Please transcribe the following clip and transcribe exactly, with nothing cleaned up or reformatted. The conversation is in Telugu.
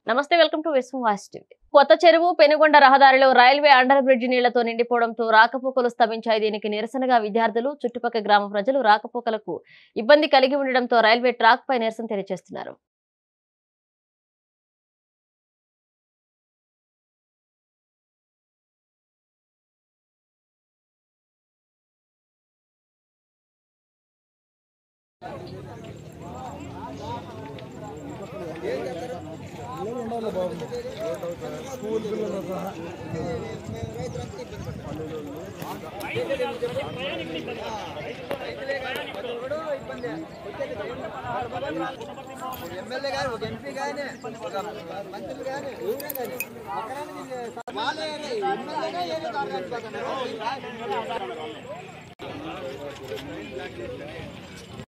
నమస్తే, welcome to Vishwam voice TV. Kotha Cheruvu Penugonda రహదారిలో రైల్వే అండర్ బ్రిడ్జ్ నీళ్లతో నిండిపోవడంతో రాకపోకలు స్తంభించాయి. దీనికి నిరసనగా విద్యార్థులు, చుట్టుపక్కల గ్రామ ప్రజలు రాకపోకలకు ఇబ్బంది కలిగి ఉండడంతో రైల్వే ట్రాక్ పై నిరసన తెలియజేస్తున్నారు. స్కూల్ పిల్లలు ఎమ్మెల్యే గారు ఒక ఎంపీ కానీ ఒక మంత్రులు కానీ ఎవరే కానీ వాళ్ళే ఎమ్మెల్యేగా ఏదో